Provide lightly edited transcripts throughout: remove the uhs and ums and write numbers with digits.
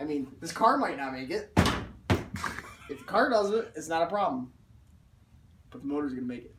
I mean, this car might not make it. If the car does it, it's not a problem. But the motor's gonna make it.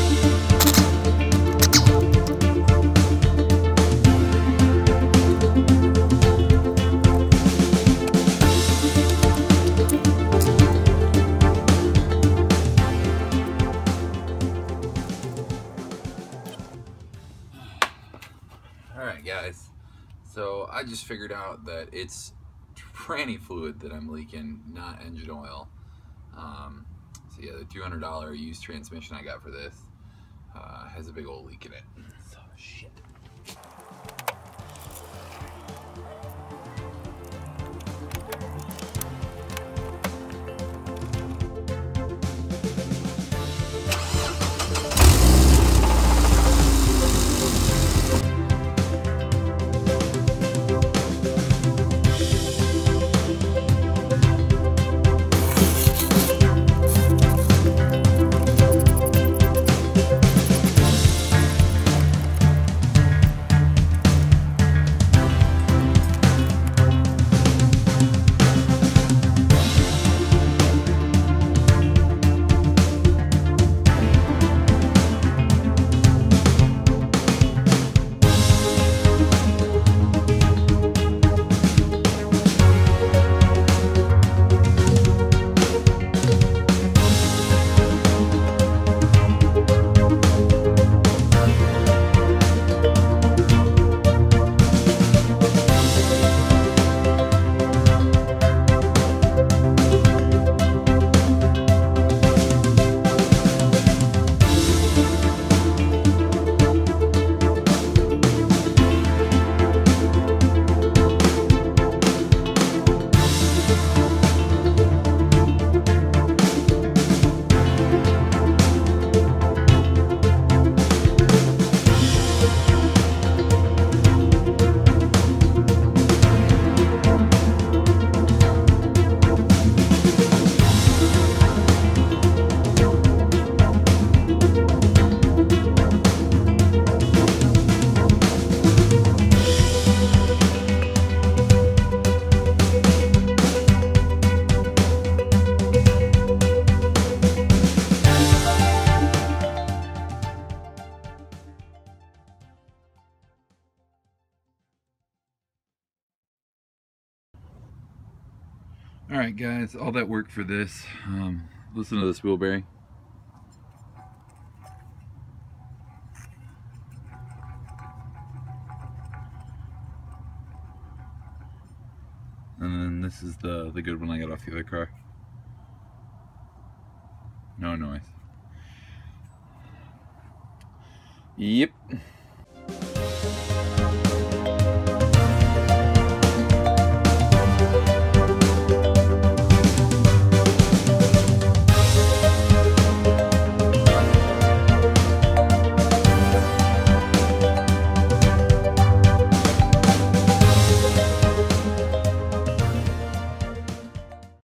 Alright guys, so I just figured out that it's tranny fluid that I'm leaking, not engine oil. So yeah, the $200 used transmission I got for this has a big old leak in it. So shit. Alright guys, all that work for this. Listen to this wheel bearing. And then this is the good one I got off the other car. No noise. Yep.